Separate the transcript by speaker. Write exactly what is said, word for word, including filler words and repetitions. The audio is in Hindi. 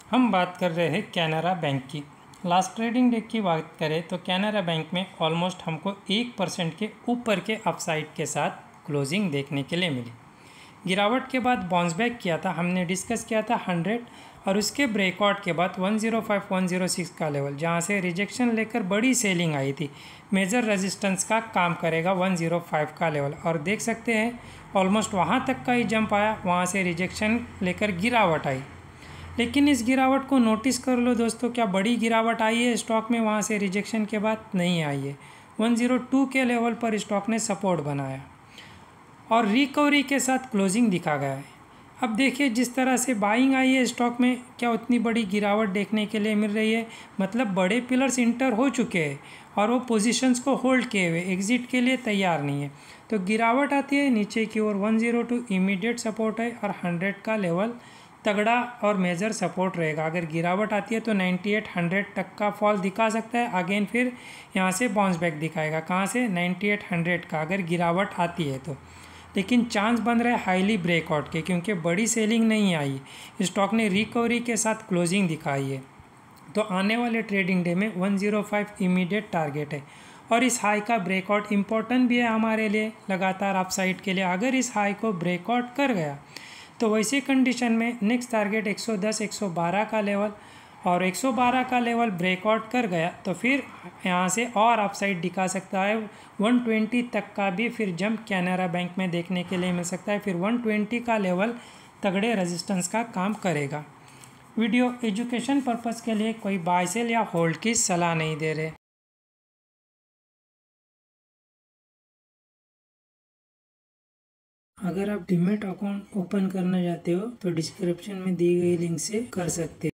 Speaker 1: हम बात कर रहे हैं कैनरा बैंक की। लास्ट ट्रेडिंग डे की बात करें तो कैनरा बैंक में ऑलमोस्ट हमको एक परसेंट के ऊपर के अपसाइड के साथ क्लोजिंग देखने के लिए मिली। गिरावट के बाद बाउंस बैक किया था, हमने डिस्कस किया था हंड्रेड, और उसके ब्रेकआउट के बाद one zero five one zero six का लेवल जहां से रिजेक्शन लेकर बड़ी सेलिंग आई थी, मेजर रेजिस्टेंस का काम करेगा वन ज़ीरो फाइव का लेवल। और देख सकते हैं ऑलमोस्ट वहां तक का ही जंप आया, वहां से रिजेक्शन लेकर गिरावट आई। लेकिन इस गिरावट को नोटिस कर लो दोस्तों, क्या बड़ी गिरावट आई है स्टॉक में? वहाँ से रिजेक्शन के बाद नहीं आई है। वन ज़ीरो टू के लेवल पर स्टॉक ने सपोर्ट बनाया और रिकवरी के साथ क्लोजिंग दिखा गया है। अब देखिए जिस तरह से बाइंग आई है स्टॉक में, क्या उतनी बड़ी गिरावट देखने के लिए मिल रही है? मतलब बड़े पिलर्स इंटर हो चुके हैं और वो पोजीशंस को होल्ड किए हुए एग्जिट के लिए तैयार नहीं है। तो गिरावट आती है नीचे की ओर, one zero two immediate support है और हंड्रेड का लेवल तगड़ा और मेजर सपोर्ट रहेगा। अगर गिरावट आती है तो नाइन्टी एट हंड्रेड तक का फॉल दिखा सकता है, अगेन फिर यहाँ से बाउंस बैक दिखाएगा। कहाँ से? नाइन्टी एट हंड्रेड का अगर गिरावट आती है तो। लेकिन चांस बन रहा है हाईली ब्रेकआउट के, क्योंकि बड़ी सेलिंग नहीं आई, स्टॉक ने रिकवरी के साथ क्लोजिंग दिखाई है। तो आने वाले ट्रेडिंग डे में one zero five immediate target है और इस हाई का ब्रेकआउट इम्पोर्टेंट भी है हमारे लिए लगातार अपसाइड के लिए। अगर इस हाई को ब्रेकआउट कर गया तो वैसी कंडीशन में नेक्स्ट टारगेट एक सौ दस एक सौ बारह का लेवल, और एक सौ बारह का लेवल ब्रेकआउट कर गया तो फिर यहाँ से और अपसाइड दिखा सकता है। वन ट्वेंटी तक का भी फिर जंप कैनरा बैंक में देखने के लिए मिल सकता है। फिर वन ट्वेंटी का लेवल तगड़े रेजिस्टेंस का काम करेगा। वीडियो एजुकेशन पर्पस के लिए कोई बाय सेल या होल्ड की सलाह नहीं दे रहे। अगर आप डीमैट अकाउंट ओपन करना चाहते हो तो डिस्क्रिप्शन में दी गई लिंक से कर सकते हो।